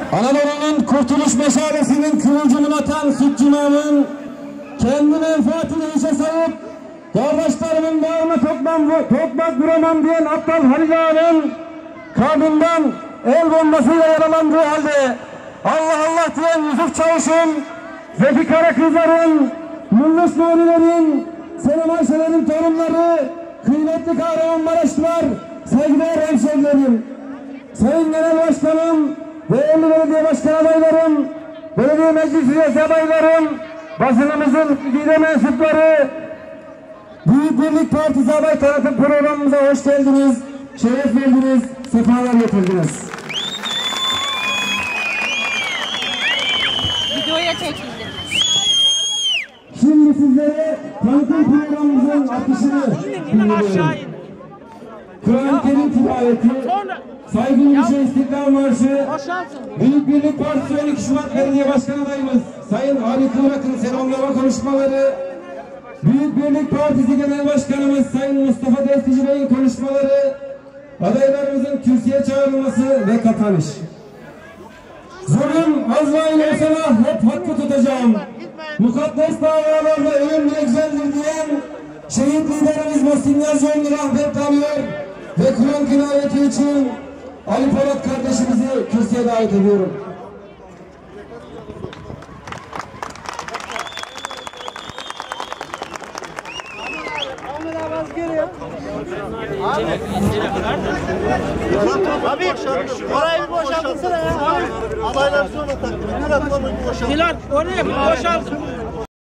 Anadolu'nun kurtuluş meşalesinin kıvılcımını atan Sütçüman'ın kendi menfaatini işe sayıp kardeşlerimin bağrına tokmak vuramam diyen aptal Halil Ağa'nın karnından el bombasıyla yaralandığı halde Allah Allah diyen Yusuf Çavuş'un, Zeki Karakızlar'ın, Mulluş Nuri'lerin, Selim Ayşe'lerin torunları, kıymetli Kahramanmaraşlılar, saygıdeğer hemşehrilerim, Sayın Genel Başkanım, değerli belediye başkan adaylarım, belediye meclis üyesi adaylarım, basınımızın güzide mensupları, Büyük Birlik Partisi aday tanıtım programımıza hoş geldiniz, şeref verdiniz, sefalar getirdiniz. Videoya çekildi. Şimdi sizlere tanıtım programımızın akışını dinliyorum. Kur'an-ı Kerim tilaveti, saygı yürüyüşü, İstiklal Marşı, Büyük Birlik Partisi 12 Şubat Belediye Başkan adayımız Sayın Ali Kıvrak'ın selamlama konuşmaları, Büyük Birlik Partisi Genel Başkanımız Sayın Mustafa Destici Bey'in konuşmaları, adaylarımızın kürsüye çağrılması ve kapanış. Zulüm, Azrail olsana hep hakkı tutacağım. Mukaddes davalarda ölüm bile güzeldir diyen şehit liderimiz Muhsin Yazıcıoğlu rahmet alıyor ve Kur'an tilaveti için Ali Polat kardeşimizi kürsüye davet ediyorum. Abi orayı bir boşaltırsana ya. Adaylar sonra takılır. Orayı bir boşaltın. Oraya bir boşaltın.